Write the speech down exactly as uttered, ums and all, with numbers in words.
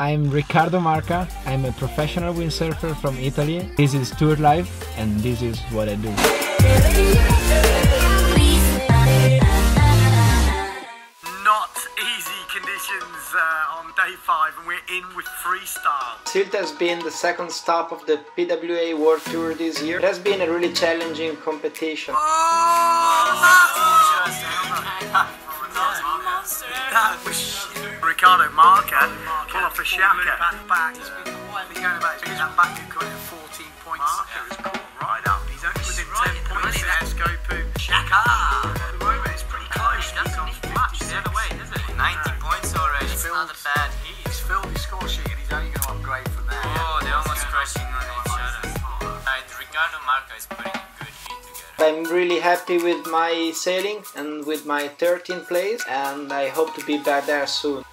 I'm Riccardo Marca. I'm a professional windsurfer from Italy. This is Tour Life and this is what I do. Not easy conditions uh, on day five and we're in with freestyle. Sylt has been the second stop of the P W A World Tour this year. It has been a really challenging competition. That was Riccardo Marca pull off a shaka. Back, he's been quietly going about his that back to cut at fourteen points. Marca has caught right up. He's only within ten points there. Scopu. Shaka. At the moment it's pretty close. He doesn't need much the other way, does it? ninety points already. It's not a bad heat. He's filled his score sheet and he's only going to upgrade from there. Oh, they're almost crushing on each other. Right, Riccardo Marca is putting a good heat together. I'm really happy with my sailing and with my thirteenth place, and I hope to be back there soon.